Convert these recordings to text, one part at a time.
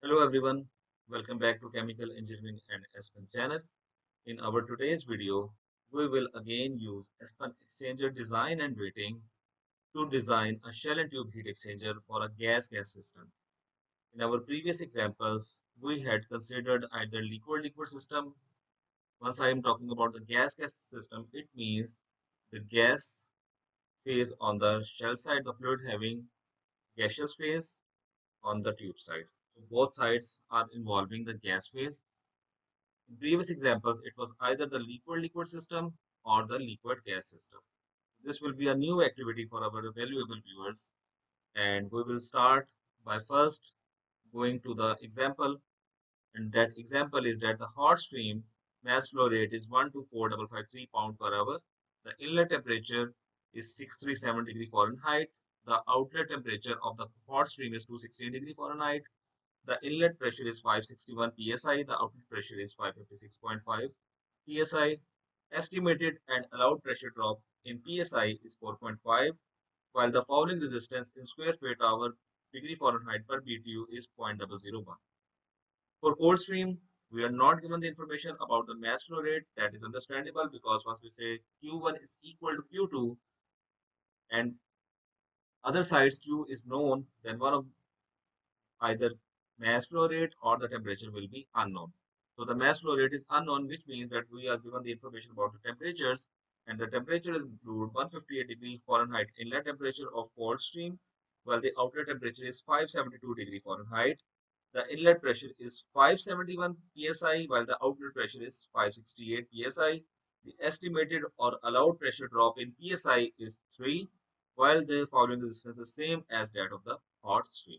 Hello everyone, welcome back to Chemical Engineering and Aspen channel. In our today's video, we will again use Aspen exchanger design and rating to design a shell and tube heat exchanger for a gas-gas system. In our previous examples, we had considered either liquid-liquid system. Once I am talking about the gas-gas system, it means the gas phase on the shell side, the fluid having gaseous phase on the tube side. So both sides are involving the gas phase. In previous examples, it was either the liquid-liquid system or the liquid-gas system. This will be a new activity for our valuable viewers, and we will start by first going to the example, and that example is that the hot stream mass flow rate is 124,553 pound per hour. The inlet temperature is 637 degree Fahrenheit. The outlet temperature of the hot stream is 216 degree Fahrenheit. The inlet pressure is 561 psi, the outlet pressure is 556.5 psi. Estimated and allowed pressure drop in psi is 4.5, while the fouling resistance in square feet hour degree Fahrenheit per BTU is 0.001. For cold stream, we are not given the information about the mass flow rate. That is understandable because once we say Q1 is equal to Q2 and other sides Q is known, then one of either mass flow rate or the temperature will be unknown. So the mass flow rate is unknown, which means that we are given the information about the temperatures, and the temperature is include 158 degree Fahrenheit inlet temperature of cold stream, while the outlet temperature is 572 degree Fahrenheit. The inlet pressure is 571 psi, while the outlet pressure is 568 psi. The estimated or allowed pressure drop in psi is 3, while the fouling resistance is same as that of the hot stream.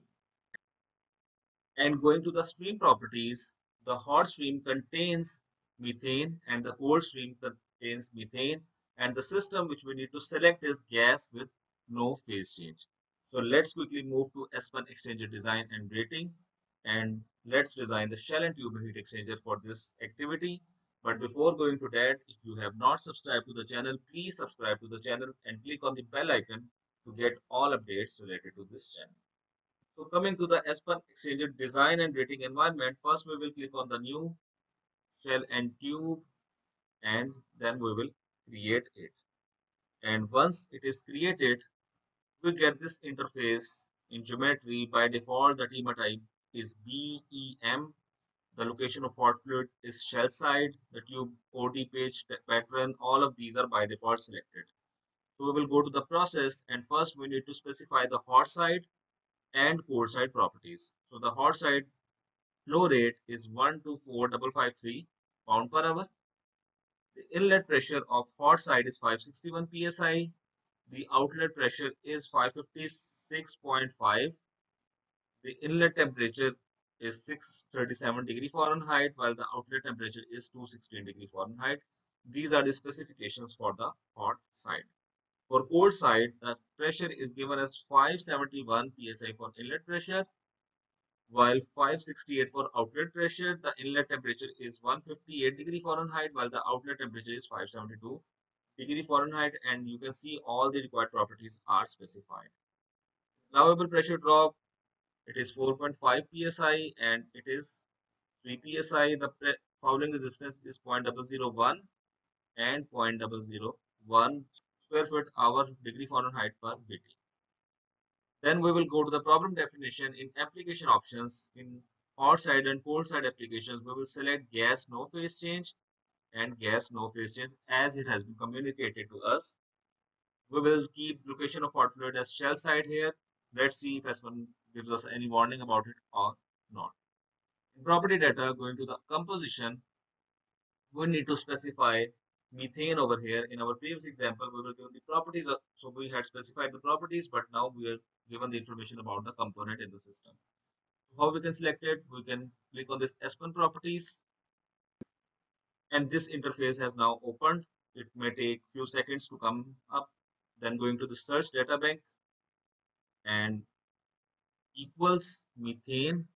And going to the stream properties, the hot stream contains methane and the cold stream contains methane, and the system which we need to select is gas with no phase change. So let's quickly move to Aspen exchanger design and rating, and let's design the shell and tube heat exchanger for this activity. But before going to that, if you have not subscribed to the channel, please subscribe to the channel and click on the bell icon to get all updates related to this channel. So coming to the Aspen exchanger design and rating environment, first we will click on the new shell and tube, and then we will create it. And once it is created, we get this interface in geometry. By default, the tema type is BEM. The location of hot fluid is shell side. The tube OD page pattern, all of these are by default selected. So we will go to the process, and first we need to specify the hot side and cold side properties. So the hot side flow rate is 124,553 pound per hour. The inlet pressure of hot side is 561 psi. The outlet pressure is 556.5. The inlet temperature is 637 degree Fahrenheit, while the outlet temperature is 216 degree Fahrenheit. These are the specifications for the hot side. For cold side, the pressure is given as 571 psi for inlet pressure, while 568 for outlet pressure. The inlet temperature is 158 degree Fahrenheit, while the outlet temperature is 572 degree Fahrenheit, and you can see all the required properties are specified. Allowable pressure drop, it is 4.5 psi and it is 3 psi. The fouling resistance is 0.001 and 0.001 square foot hour degree Fahrenheit per BT. Then we will go to the problem definition. In application options, in hot side and cold side applications, we will select gas no phase change and gas no phase change as it has been communicated to us. We will keep location of hot fluid as shell side here. Let's see if S1 gives us any warning about it or not. In property data, going to the composition, we need to specify methane over here. In our previous example, we were given the properties, so we had specified the properties, but now we are given the information about the component in the system. How we can select it? We can click on this Aspen properties, and this interface has now opened. It may take few seconds to come up. Then going to the search data bank and equals methane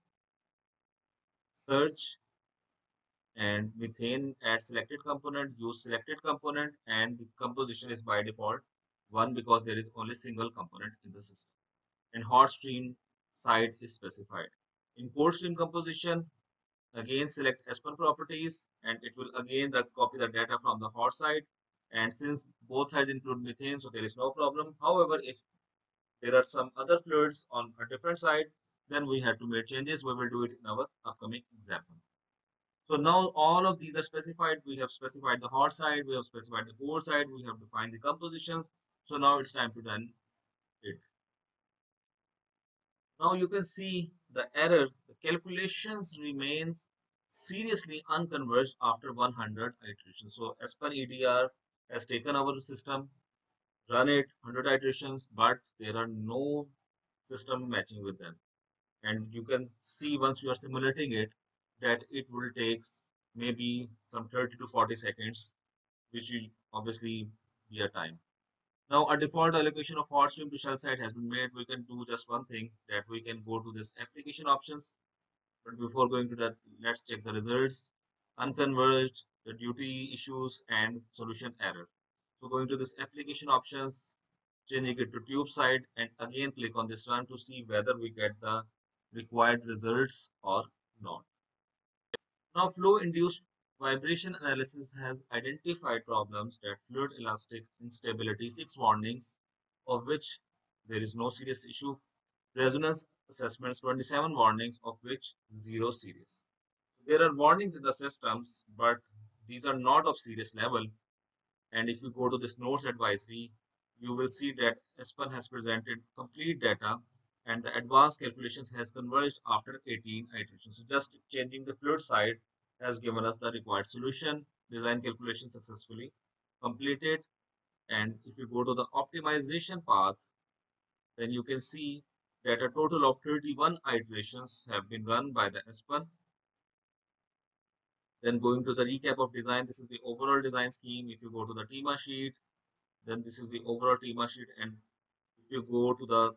search, and methane add selected component, use selected component, and the composition is by default 1 because there is only single component in the system. And hot stream side is specified. In code stream composition, again select Aspen properties, and it will again copy the data from the hot side. And since both sides include methane, so there is no problem. However, if there are some other fluids on a different side, then we have to make changes. We will do it in our upcoming example. So now all of these are specified. We have specified the hot side, we have specified the cold side, we have defined the compositions. So now it's time to run it. Now you can see the error. The calculations remains seriously unconverged after 100 iterations. So Aspen EDR has taken our system, run it 100 iterations, but there are no system matching with them. And you can see once you are simulating it that it will take maybe some 30 to 40 seconds, which will obviously be a time. Now, a default allocation of hot stream to shell side has been made. We can do just one thing, that we can go to this application options. But before going to that, let's check the results. Unconverged, the duty issues, and solution error. So going to this application options, changing it to tube side, and again click on this run to see whether we get the required results or not. Now, flow-induced vibration analysis has identified problems that fluid elastic instability, 6 warnings, of which there is no serious issue. Resonance assessments, 27 warnings, of which 0 serious. There are warnings in the systems, but these are not of serious level. And if you go to this notes advisory, you will see that Aspen has presented complete data and the advanced calculations has converged after 18 iterations. So just changing the fluid side has given us the required solution. Design calculation successfully completed. And if you go to the optimization path, then you can see that a total of 31 iterations have been run by the Aspen. Then going to the recap of design, this is the overall design scheme. If you go to the TEMA sheet, then this is the overall TEMA sheet. And if you go to the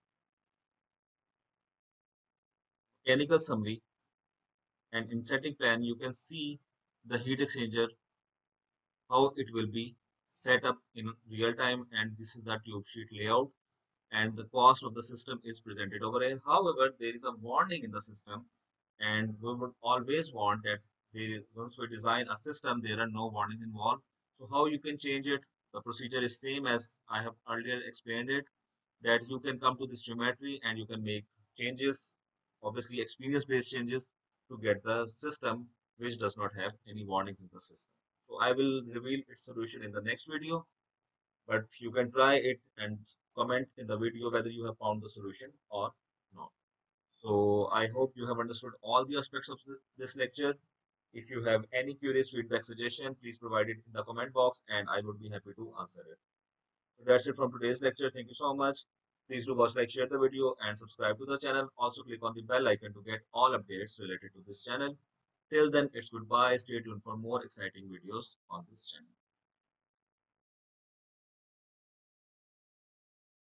mechanical summary and in setting plan, you can see the heat exchanger, how it will be set up in real time. And this is the tube sheet layout. And the cost of the system is presented over here. However, there is a warning in the system, and we would always want that once we design a system, there are no warnings involved. So how you can change it? The procedure is same as I have earlier explained it, that you can come to this geometry and you can make changes, obviously experience-based changes, to get the system which does not have any warnings in the system. So I will reveal its solution in the next video, but you can try it and comment in the video whether you have found the solution or not. So I hope you have understood all the aspects of this lecture. If you have any queries, feedback, suggestion, please provide it in the comment box and I would be happy to answer it. So that's it from today's lecture. Thank you so much. Please do watch, like, share the video and subscribe to the channel. Also click on the bell icon to get all updates related to this channel. Till then, it's goodbye. Stay tuned for more exciting videos on this channel.